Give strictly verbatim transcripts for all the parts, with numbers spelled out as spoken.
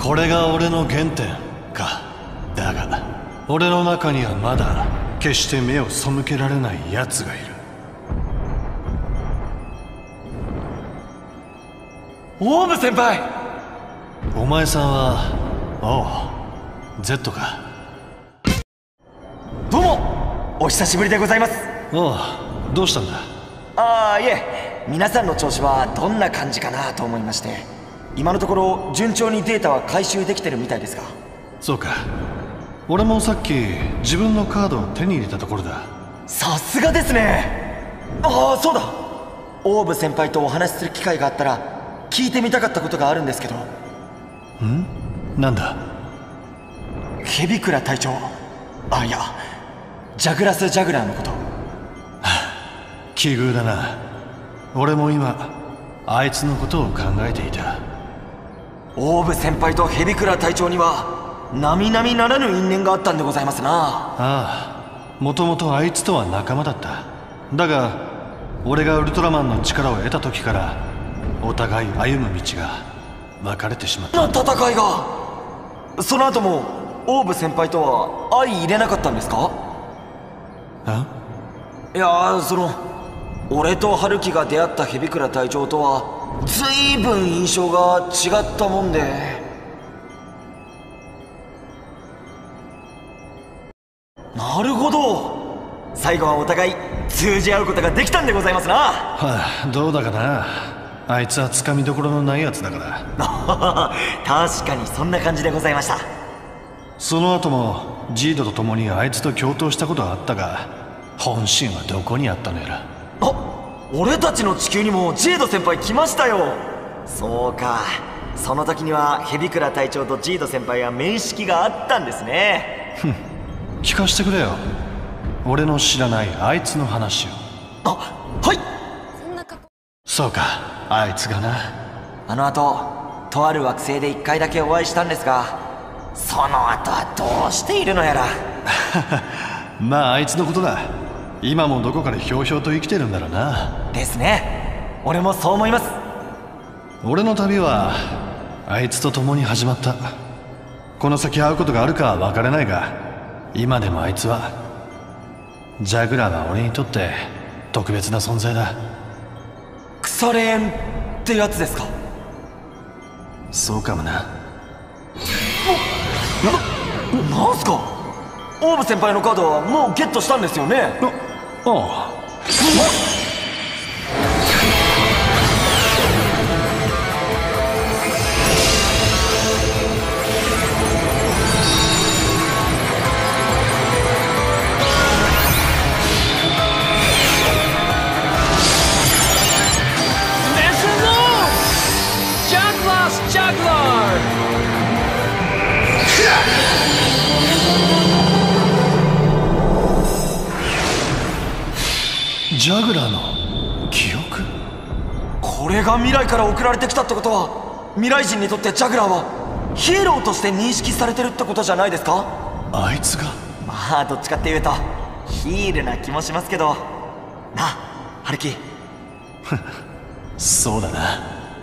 これが俺の原点か。だが俺の中にはまだ決して目を背けられない奴がいる。 オーブ先輩。 お前さんはおう Z か。 どうもお久しぶりでございます。 おう、どうしたんだ。 ああ、いえ、皆さんの調子はどんな感じかなと思いまして。今のところ順調にデータは回収できてるみたいですが。 そうか。俺もさっき自分のカードを手に入れたところだ。 さすがですね。ああ、そうだ、オーブ先輩とお話しする機会があったら聞いてみたかったことがあるんですけど。 ん？なんだ。 ヘビクラ隊長、あ、いやジャグラス・ジャグラーのこと。 奇遇だな。俺も今あいつのことを考えていた。 オーブ先輩とヘビクラ隊長には並々ならぬ因縁があったんでございますな。 ああ、もともとあいつとは仲間だった。だが俺がウルトラマンの力を得た時からお互い歩む道が分かれてしまった。 な戦いが。その後もオーブ先輩とは相入れなかったんですか。 あ？ いや、その俺と春樹が出会ったヘビクラ隊長とは随分印象が違ったもんで。なるほど、最後はお互い通じ合うことができたんでございますな。 はあ、どうだかな。あいつはつかみどころのないやつだから。 確かにそんな感じでございました。 その後もジードと共にあいつと共闘したことがあったが、本心はどこにあったのやら。 あ、俺たちの地球にもジード先輩来ましたよ。そうか、その時にはヘビクラ隊長とジード先輩は面識があったんですね。 ふん、聞かしてくれよ、俺の知らないあいつの話を。 あ、はい。 そうか、あいつがな。 あの後とある惑星で一回だけお会いしたんですが、その後はどうしているのやら。 まああいつのことだ。今もどこかでひょうひょうと生きてるんだろうな。 ですね、俺もそう思います。 俺の旅はあいつと共に始まった。この先会うことがあるかは分からないが、今でもあいつは、ジャグラーは俺にとって特別な存在だ。 腐れ縁ってやつですか。 そうかもな。 な、なんすか。オーブ先輩のカードはもうゲットしたんですよね。 あああ。ジャグラーの記憶。 これが未来から送られてきたってことは、未来人にとってジャグラーはヒーローとして認識されてるってことじゃないですか。 あいつが。 まあどっちかっていうとヒールな気もしますけどな。あ、春樹。 そうだな。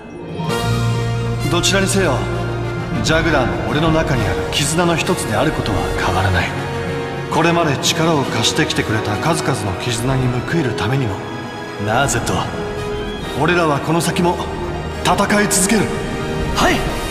どちらにせよジャグラーの俺の中にある絆の一つであることは変わらない。これまで力を貸してきてくれた数々の絆に報いるためにも、なぜと俺らはこの先も戦い続ける。 はい。